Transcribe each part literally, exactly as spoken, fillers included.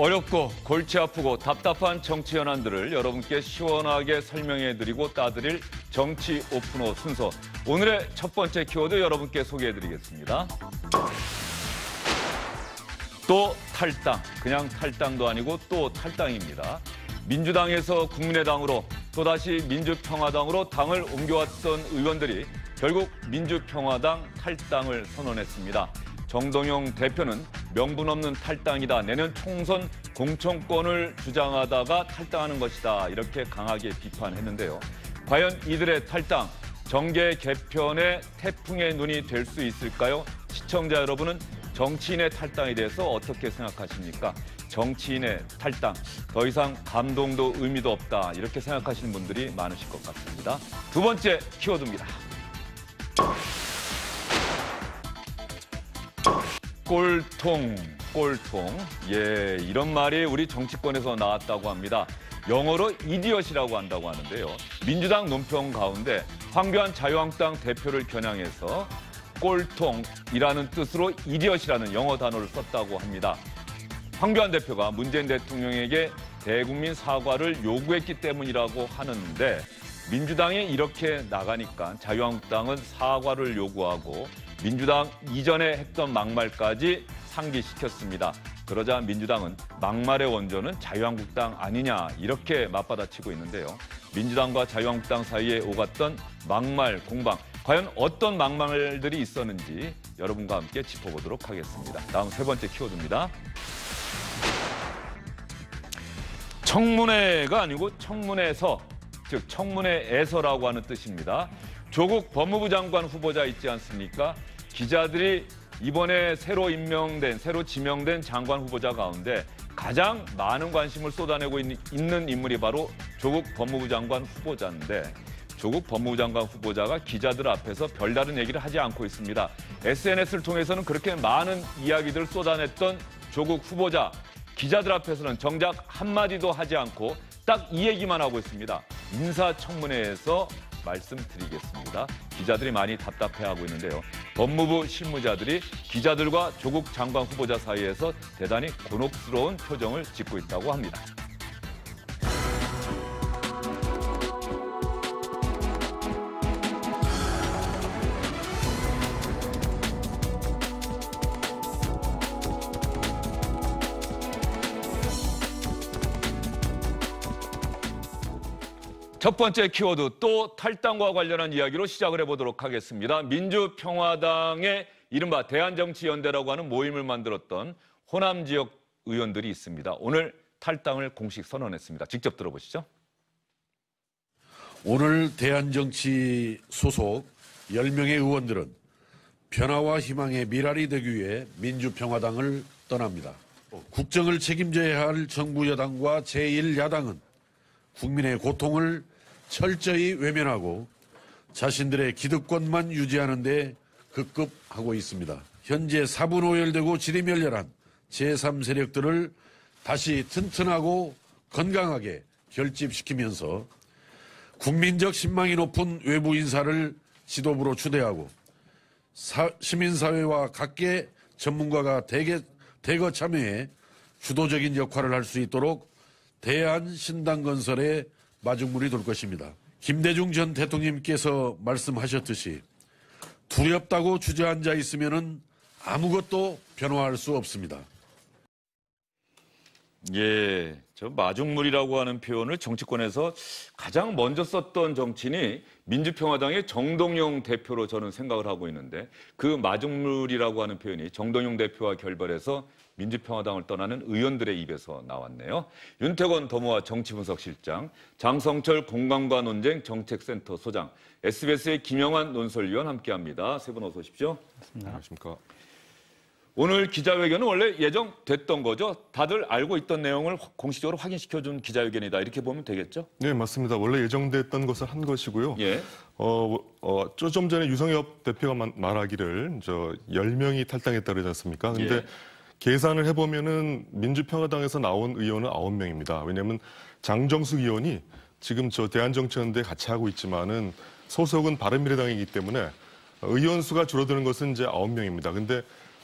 어렵고 골치 아프고 답답한 정치 현안들을 여러분께 시원하게 설명해드리고 따드릴 정치 오픈호 순서. 오늘의 첫 번째 키워드 여러분께 소개해드리겠습니다. 또 탈당. 그냥 탈당도 아니고 또 탈당입니다. 민주당에서 국민의당으로 또다시 민주평화당으로 당을 옮겨왔던 의원들이 결국 민주평화당 탈당을 선언했습니다. 정동영 대표는 명분 없는 탈당이다. 내년 총선 공천권을 주장하다가 탈당하는 것이다. 이렇게 강하게 비판했는데요. 과연 이들의 탈당, 정계 개편의 태풍의 눈이 될 수 있을까요? 시청자 여러분은 정치인의 탈당에 대해서 어떻게 생각하십니까? 정치인의 탈당, 더 이상 감동도 의미도 없다. 이렇게 생각하시는 분들이 많으실 것 같습니다. 두 번째 키워드입니다. 꼴통, 꼴통. 예, 이런 말이 우리 정치권에서 나왔다고 합니다. 영어로 이디엇이라고 한다고 하는데요. 민주당 논평 가운데 황교안 자유한국당 대표를 겨냥해서 꼴통이라는 뜻으로 이디엇이라는 영어 단어를 썼다고 합니다. 황교안 대표가 문재인 대통령에게 대국민 사과를 요구했기 때문이라고 하는데 민주당이 이렇게 나가니까 자유한국당은 사과를 요구하고 민주당 이전에 했던 막말까지 상기시켰습니다. 그러자 민주당은 막말의 원조는 자유한국당 아니냐 이렇게 맞받아치고 있는데요. 민주당과 자유한국당 사이에 오갔던 막말 공방, 과연 어떤 막말들이 있었는지 여러분과 함께 짚어보도록 하겠습니다. 다음 세 번째 키워드입니다. 청문회가 아니고 청문회서, 즉 청문회에서라고 하는 뜻입니다. 조국 법무부 장관 후보자 있지 않습니까? 기자들이 이번에 새로 임명된, 새로 지명된 장관 후보자 가운데 가장 많은 관심을 쏟아내고 있는 인물이 바로 조국 법무부 장관 후보자인데 조국 법무부 장관 후보자가 기자들 앞에서 별다른 얘기를 하지 않고 있습니다. 에스엔에스를 통해서는 그렇게 많은 이야기들을 쏟아냈던 조국 후보자, 기자들 앞에서는 정작 한마디도 하지 않고 딱 이 얘기만 하고 있습니다. 인사청문회에서 말씀드리겠습니다. 기자들이 많이 답답해하고 있는데요. 법무부 실무자들이 기자들과 조국 장관 후보자 사이에서 대단히 곤혹스러운 표정을 짓고 있다고 합니다. 첫 번째 키워드, 또 탈당과 관련한 이야기로 시작을 해보도록 하겠습니다. 민주평화당의 이른바 대한정치연대라고 하는 모임을 만들었던 호남 지역 의원들이 있습니다. 오늘 탈당을 공식 선언했습니다. 직접 들어보시죠. 오늘 대한정치 소속 열 명의 의원들은 변화와 희망의 미랄이 되기 위해 민주평화당을 떠납니다. 국정을 책임져야 할 정부 여당과 제일 야당은 국민의 고통을 철저히 외면하고 자신들의 기득권만 유지하는 데 급급하고 있습니다. 현재 사분오열되고 지리멸렬한 제삼 세력들을 다시 튼튼하고 건강하게 결집시키면서 국민적 신망이 높은 외부 인사를 지도부로 추대하고 사, 시민사회와 각계 전문가가 대개, 대거 참여해 주도적인 역할을 할 수 있도록 대한신당건설의 마중물이 될 것입니다. 김대중 전 대통령님께서 말씀하셨듯이 두렵다고 주저앉아 있으면은 아무것도 변화할 수 없습니다. 예, 저 마중물이라고 하는 표현을 정치권에서 가장 먼저 썼던 정치인이 민주평화당의 정동영 대표로 저는 생각을 하고 있는데 그 마중물이라고 하는 표현이 정동영 대표와 결별해서 민주평화당을 떠나는 의원들의 입에서 나왔네요. 윤태권 더모아 정치분석실장, 장성철 공감과 논쟁 정책센터 소장, 에스비에스의 김영환 논설위원 함께합니다. 세 분 어서 오십시오. 안녕하십니까. 오늘 기자회견은 원래 예정됐던 거죠? 다들 알고 있던 내용을 공식적으로 확인시켜준 기자회견이다. 이렇게 보면 되겠죠? 네, 맞습니다. 원래 예정됐던 것을 한 것이고요. 예. 어, 어, 좀 전에 유성엽 대표가 말하기를 저 열 명이 탈당했다 그러지 않습니까? 근데 예. 계산을 해보면은 민주평화당에서 나온 의원은 아홉 명입니다. 왜냐하면 장정숙 의원이 지금 저 대한정치연대 같이 하고 있지만은 소속은 바른미래당이기 때문에 의원 수가 줄어드는 것은 이제 아홉 명입니다. 근데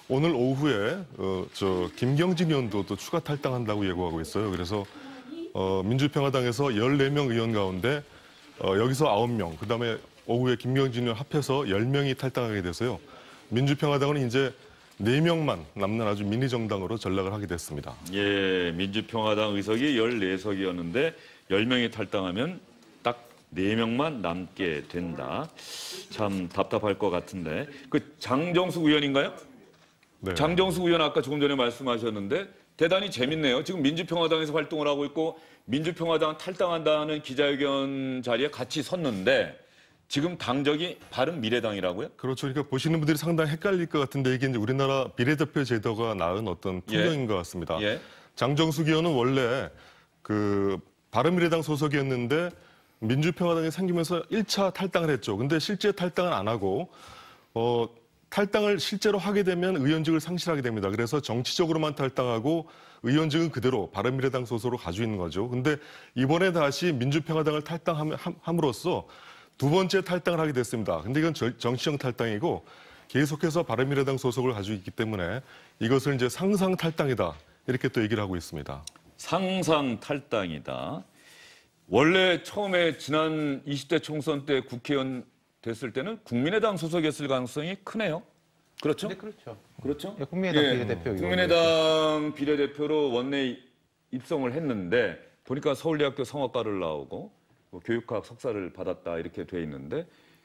오늘 오후에 어, 저 김경진 의원도 또 추가 탈당한다고 예고하고 있어요. 그래서 어, 민주평화당에서 열네 명 의원 가운데 어, 여기서 아홉 명, 그다음에 오후에 김경진 의원 합해서 열 명이 탈당하게 돼서요. 민주평화당은 이제 네 명만 남는 아주 미니 정당으로 전락을 하게 됐습니다. 예, 민주평화당 의석이 열네 석이었는데 열 명이 탈당하면 딱 네 명만 남게 된다. 참 답답할 것 같은데. 그 장정숙 의원인가요? 네. 장정숙 의원 아까 조금 전에 말씀하셨는데 대단히 재밌네요. 지금 민주평화당에서 활동을 하고 있고 민주평화당 탈당한다는 기자회견 자리에 같이 섰는데 지금 당적이 바른미래당이라고요? 그렇죠. 그러니까 보시는 분들이 상당히 헷갈릴 것 같은데 이게 이제 우리나라 비례대표 제도가 낳은 어떤 풍경인 예. 것 같습니다. 예. 장정숙 의원은 원래 그 바른미래당 소속이었는데 민주평화당이 생기면서 일 차 탈당을 했죠. 근데 실제 탈당은 안 하고 어, 탈당을 실제로 하게 되면 의원직을 상실하게 됩니다. 그래서 정치적으로만 탈당하고 의원직은 그대로 바른미래당 소속으로 가지고 있는 거죠. 근데 이번에 다시 민주평화당을 탈당함으로써 두 번째 탈당을 하게 됐습니다. 근데 이건 정치적 탈당이고 계속해서 바른미래당 소속을 가지고 있기 때문에 이것을 이제 상상 탈당이다. 이렇게 또 얘기를 하고 있습니다. 상상 탈당이다. 원래 처음에 지난 이십 대 총선 때 국회의원 됐을 때는 국민의당 소속이었을 가능성이 크네요. 그렇죠? 네, 그렇죠. 그렇죠? 예, 국민의당 예, 비례대표. 국민의당 비례대표로 원내 입성을 했는데 보니까 서울대학교 성악과를 나오고 뭐 교육학 석사를 받았다 이렇게 돼 있는데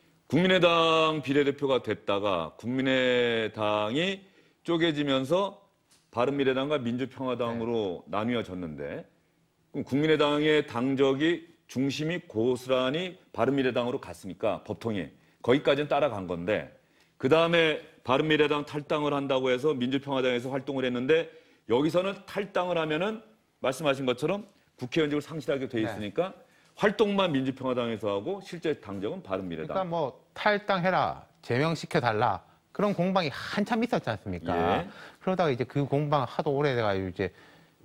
국민의당 비례대표가 됐다가 국민의당이 쪼개지면서 바른미래당과 민주평화당으로 네. 나뉘어졌는데 그럼 국민의당의 당적이 중심이 고스란히 바른미래당으로 갔으니까 법통이 거기까지는 따라간 건데 그 다음에 바른미래당 탈당을 한다고 해서 민주평화당에서 활동을 했는데 여기서는 탈당을 하면은 말씀하신 것처럼 국회의원직을 상실하게 돼 있으니까 네. 활동만 민주평화당에서 하고 실제 당적은 바른미래당. 그러니까 뭐 탈당해라, 제명시켜달라 그런 공방이 한참 있었지 않습니까? 예. 그러다가 이제 그 공방 하도 오래돼가지고 이제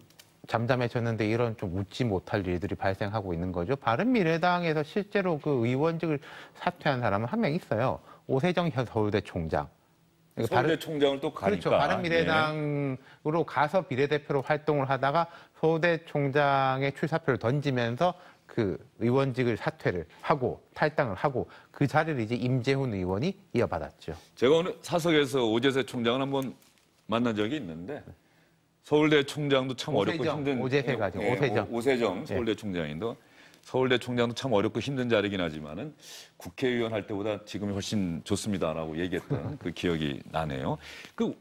잠잠해졌는데 이런 좀 웃지 못할 일들이 발생하고 있는 거죠. 바른미래당에서 실제로 그 의원직을 사퇴한 사람은 한 명 있어요. 오세정 현 서울대 총장. 서울대 바른, 총장을 또 가니까. 그렇죠. 바른미래당으로 예. 가서 비례대표로 활동을 하다가 서울대 총장의 출사표를 던지면서 그 의원직을 사퇴를 하고 탈당을 하고 그 자리를 이제 임재훈 의원이 이어받았죠. 제가 오늘 사석에서 오재세 총장을 한번 만난 적이 있는데 서울대 총장도 참 오세정, 어렵고 힘든 오재세가 지금 예, 오세정 오세정 서울대 예. 총장인데 서울대 총장도 참 어렵고 힘든 자리긴 하지만은 국회의원 할 때보다 지금이 훨씬 좋습니다라고 얘기했던 그 기억이 나네요. 그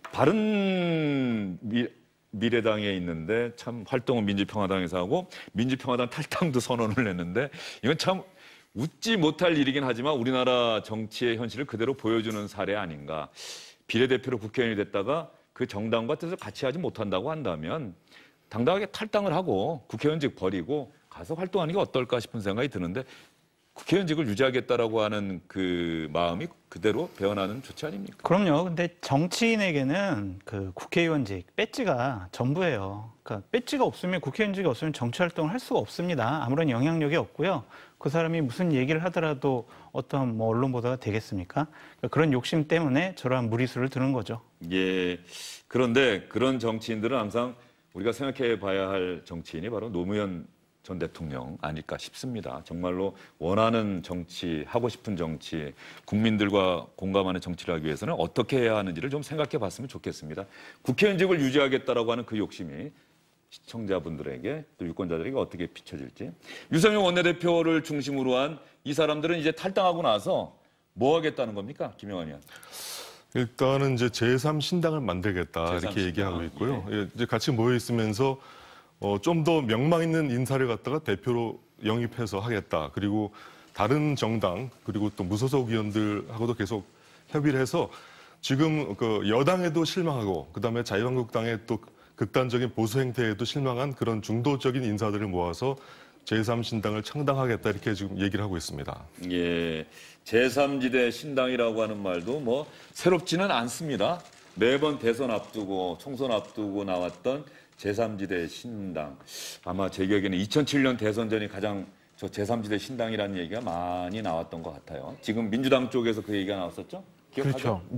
바른 미, 미래당에 있는데 참 활동은 민주평화당에서 하고 민주평화당 탈당도 선언을 했는데 이건 참 웃지 못할 일이긴 하지만 우리나라 정치의 현실을 그대로 보여주는 사례 아닌가. 비례대표로 국회의원이 됐다가 그 정당과 뜻을 같이 하지 못한다고 한다면 당당하게 탈당을 하고 국회의원직 버리고 가서 활동하는 게 어떨까 싶은 생각이 드는데 국회의원직을 유지하겠다라고 하는 그 마음이 그대로 배어나는 조치 아닙니까? 그럼요. 근데 정치인에게는 그 국회의원직, 배지가 전부예요. 그러니까 배지가 없으면 국회의원직이 없으면 정치 활동을 할 수가 없습니다. 아무런 영향력이 없고요. 그 사람이 무슨 얘기를 하더라도 어떤 뭐 언론 보도가 되겠습니까? 그러니까 그런 욕심 때문에 저러한 무리수를 드는 거죠. 예. 그런데 그런 정치인들은 항상 우리가 생각해 봐야 할 정치인이 바로 노무현 전 대통령 아닐까 싶습니다. 정말로 원하는 정치, 하고 싶은 정치, 국민들과 공감하는 정치를 하기 위해서는 어떻게 해야 하는지를 좀 생각해 봤으면 좋겠습니다. 국회의원직을 유지하겠다라고 하는 그 욕심이 시청자분들에게 또 유권자들에게 어떻게 비춰질지. 유승민 원내대표를 중심으로 한 이 사람들은 이제 탈당하고 나서 뭐 하겠다는 겁니까? 김영환 의원. 일단은 이제 제삼 신당을 만들겠다 제삼 이렇게 신당. 얘기하고 있고요. 예. 예, 이제 같이 모여 있으면서 어, 좀 더 명망 있는 인사를 갖다가 대표로 영입해서 하겠다. 그리고 다른 정당 그리고 또 무소속 의원들하고도 계속 협의를 해서 지금 그 여당에도 실망하고 그다음에 자유한국당의 또 극단적인 보수 행태에도 실망한 그런 중도적인 인사들을 모아서 제삼 신당을 창당하겠다 이렇게 지금 얘기를 하고 있습니다. 예, 제삼지대 신당이라고 하는 말도 뭐 새롭지는 않습니다. 매번 대선 앞두고 총선 앞두고 나왔던 제삼지대 신당. 아마 제 기억에는 이천칠 년 대선 전이 가장 저 제삼지대 신당이라는 얘기가 많이 나왔던 것 같아요. 지금 민주당 쪽에서 그 얘기가 나왔었죠? 기억하죠? 그렇죠. 예.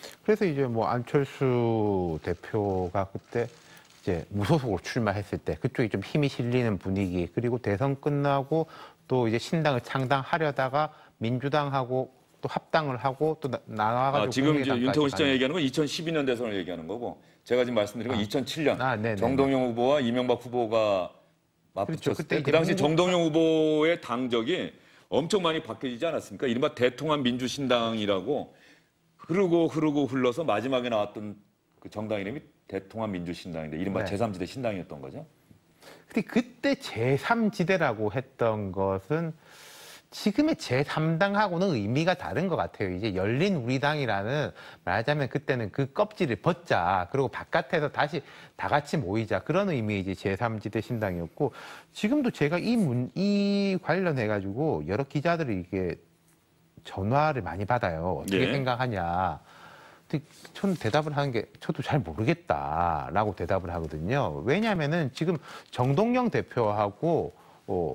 그래서 이제 뭐 안철수 대표가 그때 이제 무소속으로 출마했을 때 그쪽이 좀 힘이 실리는 분위기, 그리고 대선 끝나고 또 이제 신당을 창당하려다가 민주당하고 또 합당을 하고 또 나- 나와가지고 아, 지금 이제 국민의당까지 윤태호 시장 가는. 얘기하는 건 이천십이 년 대선을 얘기하는 거고, 제가 지금 말씀드린 건 아. 이천칠 년 아, 네네네. 정동영 후보와 이명박 후보가 맞붙었을 그렇죠. 그때 때, 그 이제 당시 민주- 정동영 후보의 당적이 엄청 많이 바뀌지 않았습니까? 이른바 대통합 민주신당이라고 흐르고 흐르고 흘러서 마지막에 나왔던 그 정당 이름이 대통합 민주신당인데, 이른바 네. 제삼 지대 신당이었던 거죠. 근데 그때 제삼 지대라고 했던 것은 지금의 제삼 당하고는 의미가 다른 것 같아요. 이제 열린 우리당이라는, 말하자면 그때는 그 껍질을 벗자, 그리고 바깥에서 다시 다 같이 모이자, 그런 의미의 이제 제삼 지대 신당이었고, 지금도 제가 이 문, 이 관련해가지고 여러 기자들이 이게 전화를 많이 받아요. 어떻게 예. 생각하냐. 근데 저는 대답을 하는 게 저도 잘 모르겠다라고 대답을 하거든요. 왜냐하면은 지금 정동영 대표하고 어,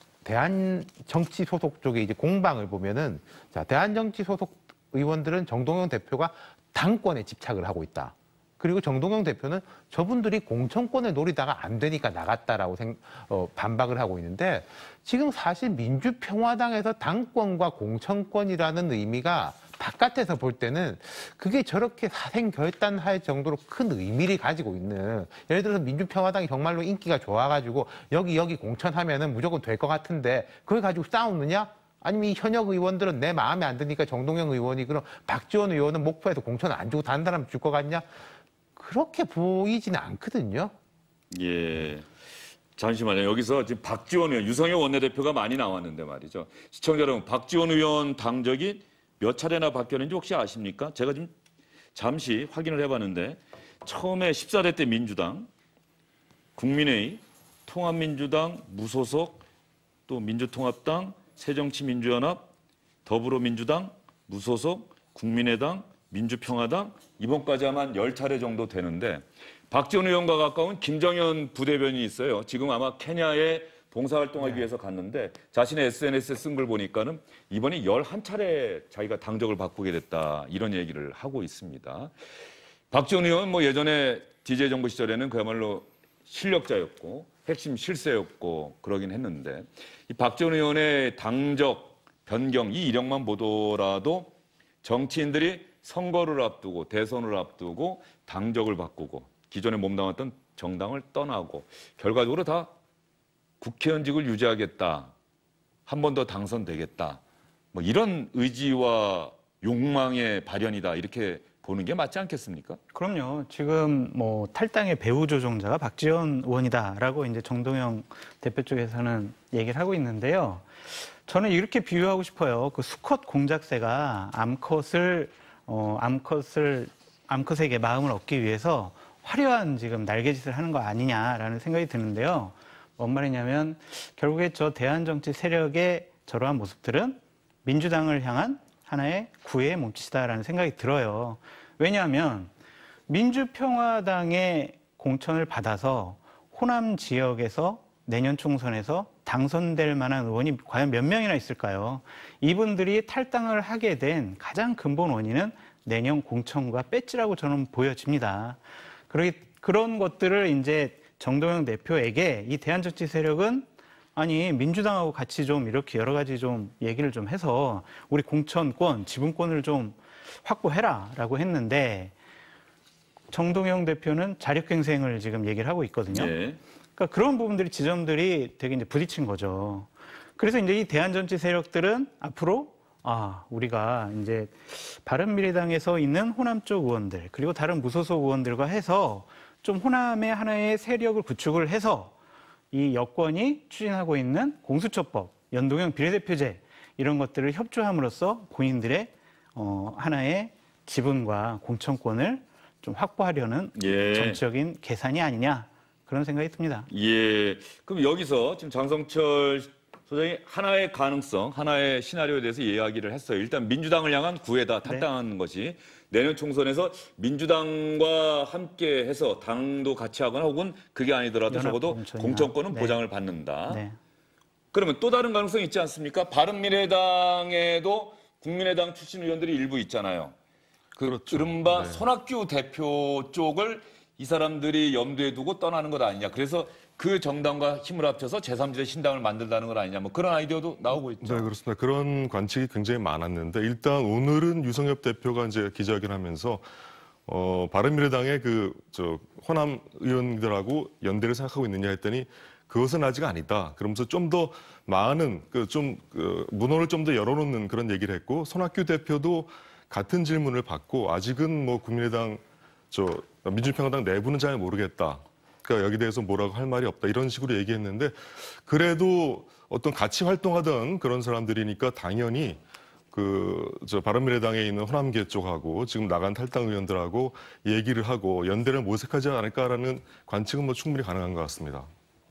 대한정치 소속 쪽에 이제 공방을 보면은, 자, 대한정치 소속 의원들은 정동영 대표가 당권에 집착을 하고 있다. 그리고 정동영 대표는 저분들이 공천권을 노리다가 안 되니까 나갔다라고 생, 어, 반박을 하고 있는데, 지금 사실 민주평화당에서 당권과 공천권이라는 의미가 바깥에서 볼 때는 그게 저렇게 사생결단할 정도로 큰 의미를 가지고 있는, 예를 들어서 민주평화당이 정말로 인기가 좋아가지고 여기 여기 공천하면은 무조건 될 것 같은데 그걸 가지고 싸우느냐? 아니면 이 현역 의원들은 내 마음에 안 드니까 정동영 의원이 그럼 박지원 의원은 목포에서 공천 안 주고 다른 사람 줄 것 같냐? 그렇게 보이지는 않거든요. 예. 잠시만요. 여기서 지금 박지원 의원, 유성엽 원내대표가 많이 나왔는데 말이죠. 시청자 여러분, 박지원 의원 당적이 몇 차례나 바뀌었는지 혹시 아십니까? 제가 지금 잠시 확인을 해봤는데, 처음에 십사 대 때 민주당, 국민의힘, 통합민주당, 무소속, 또 민주통합당, 새정치민주연합, 더불어민주당, 무소속, 국민의당, 민주평화당, 이번까지 하면 열 차례 정도 되는데, 박지원 의원과 가까운 김정현 부대변인이 있어요. 지금 아마 케냐에 봉사활동하기 위해서 갔는데, 자신의 에스엔에스에 쓴 걸 보니까는 이번이 열한 차례 자기가 당적을 바꾸게 됐다, 이런 얘기를 하고 있습니다. 박지원 의원 뭐 예전에 디제이 정부 시절에는 그야말로 실력자였고 핵심 실세였고 그러긴 했는데, 이 박지원 의원의 당적 변경 이 이력만 보더라도 정치인들이 선거를 앞두고 대선을 앞두고 당적을 바꾸고 기존에 몸담았던 정당을 떠나고 결과적으로 다 국회의원직을 유지하겠다, 한 번 더 당선되겠다, 뭐 이런 의지와 욕망의 발현이다, 이렇게 보는 게 맞지 않겠습니까? 그럼요. 지금 뭐 탈당의 배후 조종자가 박지원 의원이다라고 이제 정동영 대표 쪽에서는 얘기를 하고 있는데요. 저는 이렇게 비유하고 싶어요. 그 수컷 공작새가 암컷을 어, 암컷을 암컷에게 마음을 얻기 위해서 화려한 지금 날개짓을 하는 거 아니냐라는 생각이 드는데요. 뭔 말이냐면 결국에 저 대한정치 세력의 저러한 모습들은 민주당을 향한 하나의 구애의 몸짓이다라는 생각이 들어요. 왜냐하면 민주평화당의 공천을 받아서 호남 지역에서 내년 총선에서 당선될 만한 의원이 과연 몇 명이나 있을까요? 이분들이 탈당을 하게 된 가장 근본 원인은 내년 공천과 배지라고 저는 보여집니다. 그러기, 그런 것들을 이제 정동영 대표에게 이 대한정치 세력은 아니 민주당하고 같이 좀 이렇게 여러 가지 좀 얘기를 좀 해서 우리 공천권, 지분권을 좀 확보해라라고 했는데, 정동영 대표는 자력갱생을 지금 얘기를 하고 있거든요. 예. 그러니까 그런 부분들이 지점들이 되게 이제 부딪힌 거죠. 그래서 이제 이 대한정치 세력들은 앞으로 아 우리가 이제 바른미래당에서 있는 호남 쪽 의원들 그리고 다른 무소속 의원들과 해서 좀 호남의 하나의 세력을 구축을 해서 이 여권이 추진하고 있는 공수처법, 연동형 비례대표제 이런 것들을 협조함으로써 본인들의 어, 하나의 지분과 공천권을 좀 확보하려는 예. 정치적인 계산이 아니냐 그런 생각이 듭니다. 예. 그럼 여기서 지금 장성철 소장이 하나의 가능성, 하나의 시나리오에 대해서 이야기를 했어요. 일단 민주당을 향한 구애다, 탈당하는 네. 것이 내년 총선에서 민주당과 함께 해서 당도 같이 하거나 혹은 그게 아니더라도 적어도 연합공천이나. 공천권은 네. 보장을 받는다. 네. 그러면 또 다른 가능성이 있지 않습니까? 바른미래당에도 국민의당 출신 의원들이 일부 있잖아요. 그 그렇죠. 이른바 네. 손학규 대표 쪽을 이 사람들이 염두에 두고 떠나는 것 아니냐. 그래서 그 정당과 힘을 합쳐서 제삼지대 신당을 만들다는 것 아니냐. 뭐 그런 아이디어도 나오고 있죠. 네, 그렇습니다. 그런 관측이 굉장히 많았는데 일단 오늘은 유성엽 대표가 이제 기자회견하면서 어, 바른미래당의 그 저 호남 의원들하고 연대를 생각하고 있느냐 했더니 그것은 아직 아니다. 그러면서 좀 더 많은 그 좀 그 문호를 좀 더 열어놓는 그런 얘기를 했고 손학규 대표도 같은 질문을 받고 아직은 뭐 국민의당 저 민주평화당 내부는 잘 모르겠다. 그러니까 여기 대해서 뭐라고 할 말이 없다. 이런 식으로 얘기했는데 그래도 어떤 같이 활동하던 그런 사람들이니까 당연히 그 저 바른미래당에 있는 호남계 쪽하고 지금 나간 탈당 의원들하고 얘기를 하고 연대를 모색하지 않을까라는 관측은 뭐 충분히 가능한 것 같습니다.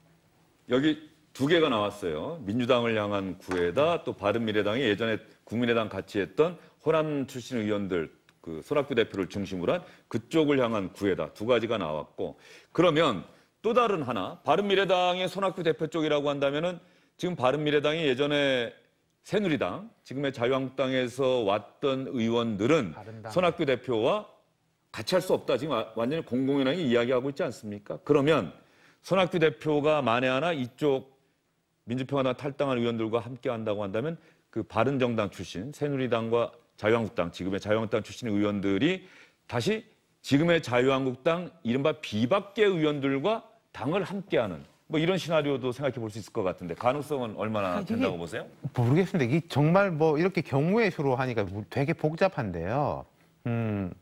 여기 두 개가 나왔어요. 민주당을 향한 구애다. 또 바른미래당이 예전에 국민의당 같이 했던 호남 출신 의원들 그 손학규 대표를 중심으로 한 그쪽을 향한 구애다. 두 가지가 나왔고 그러면 또 다른 하나 바른미래당의 손학규 대표 쪽이라고 한다면은 지금 바른미래당이 예전에 새누리당, 지금의 자유한국당에서 왔던 의원들은 바른당. 손학규 대표와 같이 할 수 없다. 지금 완전히 공공연하게 이야기하고 있지 않습니까? 그러면 손학규 대표가 만에 하나 이쪽 민주평화당 탈당한 의원들과 함께 한다고 한다면 그 바른정당 출신, 새누리당과 자유한국당, 지금의 자유한국당 출신 의원들이 다시 지금의 자유한국당 이른바 비박계 의원들과 당을 함께하는 뭐 이런 시나리오도 생각해 볼 수 있을 것 같은데 가능성은 얼마나 이게 된다고 보세요? 모르겠습니다. 이게 정말 뭐 이렇게 경우의 수로 하니까 되게 복잡한데요. 음,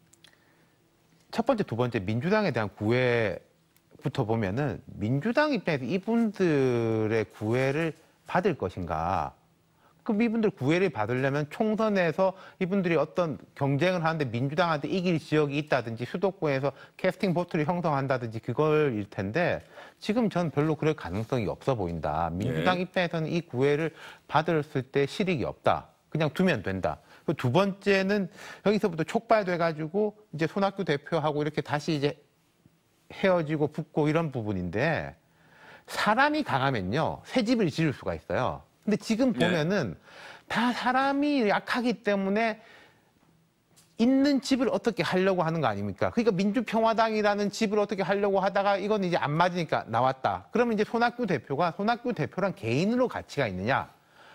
첫 번째, 두 번째 민주당에 대한 구애부터 보면은 민주당 입장에서 이분들의 구애를 받을 것인가? 그럼 이분들 구애를 받으려면 총선에서 이분들이 어떤 경쟁을 하는데 민주당한테 이길 지역이 있다든지 수도권에서 캐스팅 보트를 형성한다든지 그걸일 텐데 지금 전 별로 그럴 가능성이 없어 보인다. 민주당 예. 입장에서는 이 구애를 받았을 때 실익이 없다. 그냥 두면 된다. 두 번째는 여기서부터 촉발돼가지고 이제 손학규 대표하고 이렇게 다시 이제 헤어지고 붙고 이런 부분인데 사람이 강하면요 새 집을 지을 수가 있어요. 근데 지금 보면은 다 사람이 약하기 때문에 있는 집을 어떻게 하려고 하는 거 아닙니까? 그러니까 민주평화당이라는 집을 어떻게 하려고 하다가 이건 이제 안 맞으니까 나왔다. 그러면 이제 손학규 대표가 손학규 대표랑 개인으로 가치가 있느냐?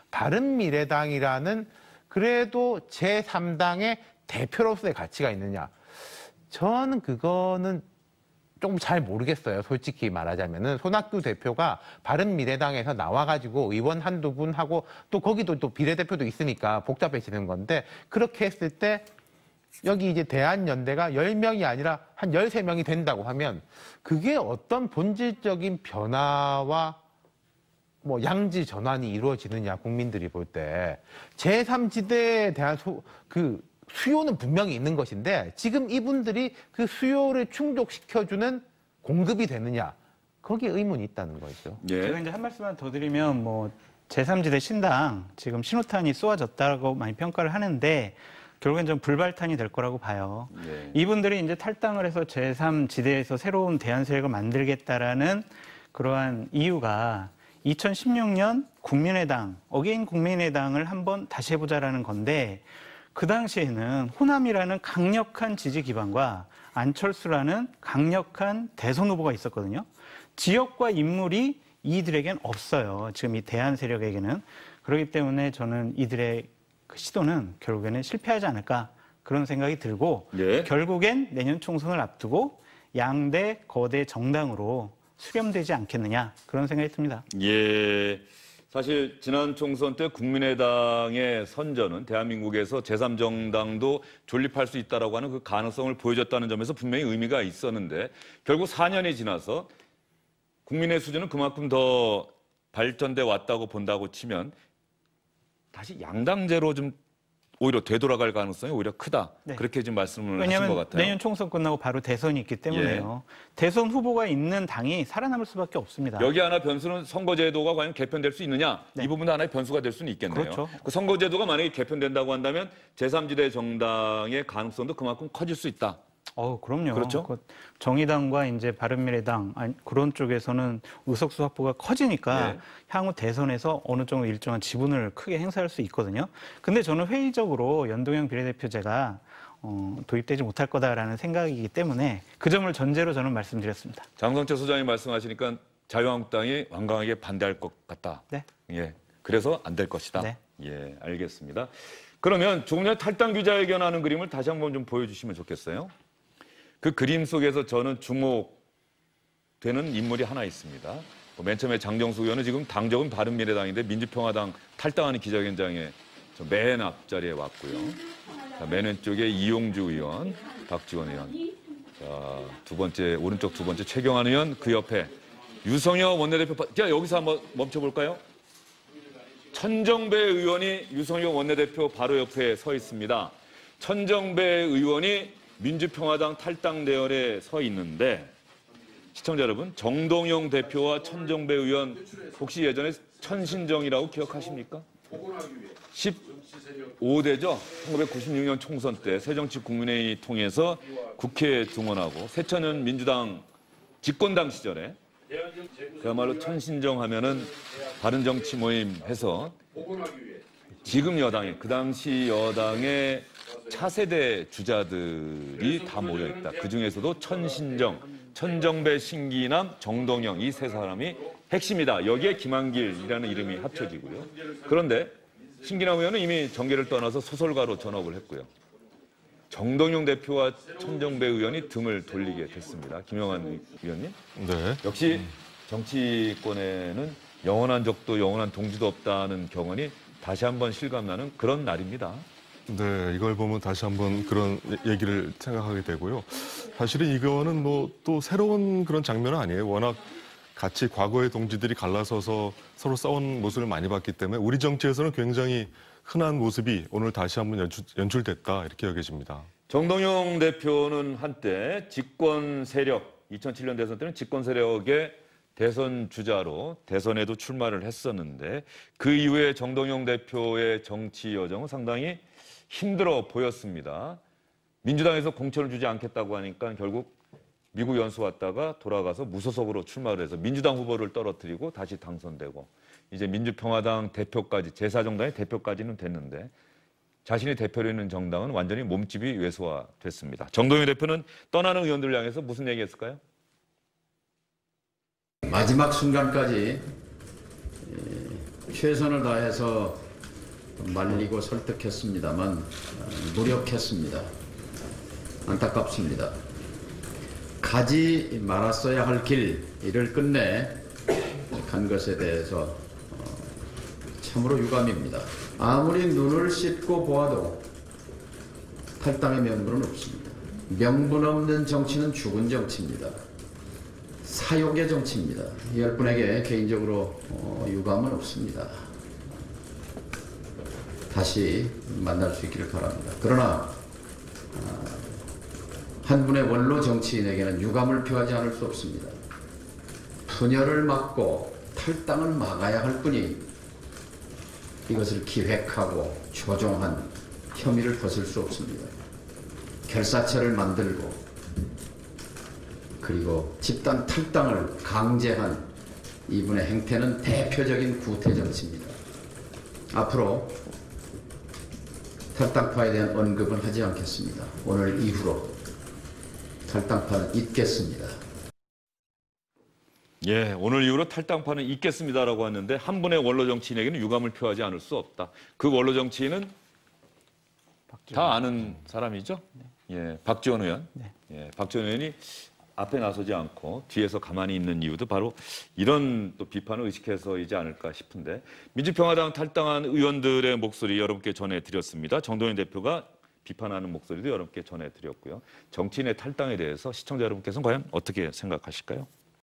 바른미래당이라는 그래도 제삼 당의 대표로서의 가치가 있느냐? 저는 그거는 조금 잘 모르겠어요. 솔직히 말하자면은 손학규 대표가 바른미래당에서 나와가지고 의원 한두 분 하고 또 거기도 또 비례대표도 있으니까 복잡해지는 건데 그렇게 했을 때 여기 이제 대한연대가 열 명이 아니라 한 열세 명이 된다고 하면 그게 어떤 본질적인 변화와 뭐 양지 전환이 이루어지느냐 국민들이 볼 때 제삼 지대에 대한 소, 그 수요는 분명히 있는 것인데 지금 이분들이 그 수요를 충족시켜주는 공급이 되느냐 거기에 의문이 있다는 거죠. 예. 제가 이제 한 말씀만 더 드리면 뭐 제삼 지대 신당 지금 신호탄이 쏘아졌다고 많이 평가를 하는데 결국엔 좀 불발탄이 될 거라고 봐요. 예. 이분들이 이제 탈당을 해서 제삼 지대에서 새로운 대안 세력을 만들겠다라는 그러한 이유가 이천십육 년 국민의당, 어게인 국민의당을 한번 다시 해보자라는 건데 그 당시에는 호남이라는 강력한 지지 기반과 안철수라는 강력한 대선 후보가 있었거든요. 지역과 인물이 이들에겐 없어요. 지금 이 대안 세력에게는. 그렇기 때문에 저는 이들의 그 시도는 결국에는 실패하지 않을까 그런 생각이 들고 예. 결국엔 내년 총선을 앞두고 양대 거대 정당으로 수렴되지 않겠느냐 그런 생각이 듭니다. 예. 사실 지난 총선 때 국민의당의 선전은 대한민국에서 제삼 정당도 존립할 수 있다라고 하는 그 가능성을 보여줬다는 점에서 분명히 의미가 있었는데 결국 사 년이 지나서 국민의 수준은 그만큼 더 발전돼 왔다고 본다고 치면 다시 양당제로 좀 오히려 되돌아갈 가능성이 오히려 크다. 네. 그렇게 지금 말씀을 하신 것 왜냐하면 같아요. 내년 총선 끝나고 바로 대선이 있기 때문에요. 대선 후보가 있는 당이 살아남을 수밖에 없습니다. 여기 하나 변수는 선거제도가 과연 개편될 수 있느냐? 네. 이 부분도 하나의 변수가 될 수는 있겠네요. 그렇죠. 그 선거제도가 만약에 개편된다고 한다면 제삼 지대 정당의 가능성도 그만큼 커질 수 있다. 어, 그럼요. 그렇죠. 그 정의당과 이제 바른미래당 아니, 그런 쪽에서는 의석수 확보가 커지니까 네. 향후 대선에서 어느 정도 일정한 지분을 크게 행사할 수 있거든요. 근데 저는 회의적으로 연동형 비례대표제가 어, 도입되지 못할 거다라는 생각이기 때문에 그 점을 전제로 저는 말씀드렸습니다. 장성철 소장이 말씀하시니까 자유한국당이 완강하게 반대할 것 같다. 네. 예. 그래서 안 될 것이다. 네. 예, 알겠습니다. 그러면 조금 전에 탈당 기자회견하는 그림을 다시 한번 좀 보여주시면 좋겠어요. 그 그림 속에서 저는 주목되는 인물이 하나 있습니다. 맨 처음에 장정수 의원은 지금 당적은 바른미래당인데 민주평화당 탈당하는 기자회견장에 맨 앞자리에 왔고요. 자, 맨 왼쪽에 이용주 의원, 박지원 의원. 자, 두 번째, 오른쪽 두 번째 최경환 의원, 그 옆에 유성혁 원내대표. 자, 여기서 한번 멈춰볼까요? 천정배 의원이 유성혁 원내대표 바로 옆에 서 있습니다. 천정배 의원이 민주평화당 탈당 대열에 서 있는데 시청자 여러분, 정동영 대표와 천정배 의원 혹시 예전에 천신정이라고 기억하십니까? 십오 대죠. 천구백구십육 년 총선 때 새정치국민회의 통해서 국회에 등원하고 새천년 민주당 집권당 시절에 그야말로 천신정 하면은 바른정치 모임 해서 지금 여당의 그 당시 여당의 차세대 주자들이 다 모여있다. 그중에서도 천신정, 천정배, 신기남, 정동영 이 세 사람이 핵심이다. 여기에 김한길이라는 이름이 합쳐지고요. 그런데 신기남 의원은 이미 정계를 떠나서 소설가로 전업을 했고요. 정동영 대표와 천정배 의원이 등을 돌리게 됐습니다. 김영환 의원님. 네. 역시 정치권에는 영원한 적도 영원한 동지도 없다는 경언이 다시 한번 실감나는 그런 날입니다. 네, 이걸 보면 다시 한번 그런 얘기를 생각하게 되고요. 사실은 이거는 뭐 또 새로운 그런 장면은 아니에요. 워낙 같이 과거의 동지들이 갈라서서 서로 싸운 모습을 많이 봤기 때문에 우리 정치에서는 굉장히 흔한 모습이 오늘 다시 한번 연출, 연출됐다 이렇게 여겨집니다. 정동영 대표는 한때 집권 세력, 이천칠 년 대선 때는 집권 세력의 대선 주자로 대선에도 출마를 했었는데 그 이후에 정동영 대표의 정치 여정은 상당히 힘들어 보였습니다. 민주당에서 공천을 주지 않겠다고 하니까 결국 미국 연수 왔다가 돌아가서 무소속으로 출마를 해서 민주당 후보를 떨어뜨리고 다시 당선되고 이제 민주평화당 대표까지 제사 정당의 대표까지는 됐는데 자신이 대표로 있는 정당은 완전히 몸집이 왜소화됐습니다. 정동영 대표는 떠나는 의원들을 향해서 무슨 얘기했을까요? 마지막 순간까지 최선을 다해서 말리고 설득했습니다만 노력했습니다. 안타깝습니다. 가지 말았어야 할 길을 끝내 간 것에 대해서 참으로 유감입니다. 아무리 눈을 씻고 보아도 탈당의 명분은 없습니다. 명분 없는 정치는 죽은 정치입니다. 사욕의 정치입니다. 열 분에게 개인적으로 어, 유감은 없습니다. 다시 만날 수 있기를 바랍니다. 그러나 어, 한 분의 원로 정치인에게는 유감을 표하지 않을 수 없습니다. 분열을 막고 탈당을 막아야 할 뿐이 이것을 기획하고 조종한 혐의를 벗을 수 없습니다. 결사체를 만들고 그리고 집단 탈당을 강제한 이분의 행태는 대표적인 구태 정치입니다. 앞으로 탈당파에 대한 언급은 하지 않겠습니다. 오늘 이후로 탈당파는 잊겠습니다. 예, 오늘 이후로 탈당파는 있겠습니다라고 하는데 한 분의 원로 정치인에게는 유감을 표하지 않을 수 없다. 그 원로 정치인은 다 아는 사람이죠. 예, 박지원 의원. 예, 박지원 의원이 앞에 나서지 않고 뒤에서 가만히 있는 이유도 바로 이런 또 비판을 의식해서이지 않을까 싶은데 민주평화당 탈당한 의원들의 목소리 여러분께 전해드렸습니다. 정동영 대표가 비판하는 목소리도 여러분께 전해드렸고요. 정치인의 탈당에 대해서 시청자 여러분께서는 과연 어떻게 생각하실까요?